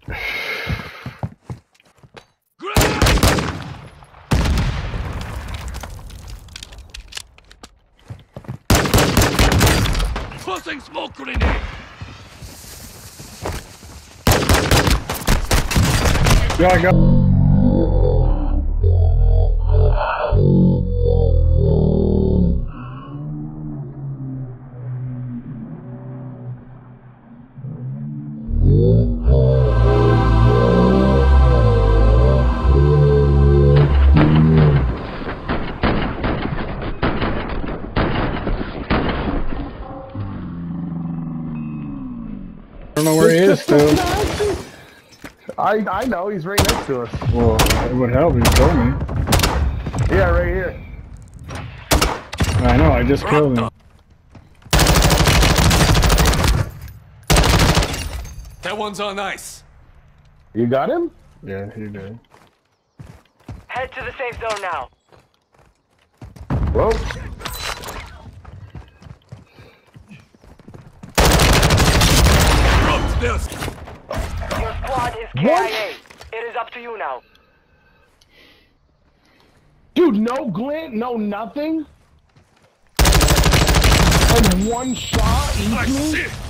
Tossing smoke grenade! Gotta go. I don't know where he is still. I know, he's right next to us. Well, it would help if you told me. Yeah, right here. I know, I just killed him. That one's on ice. You got him? Yeah, he did. Head to the safe zone now. Whoa. Dropped this. Your squad is KIA. It is up to you now. Dude, no glint, no nothing? And one shot, I easily? see.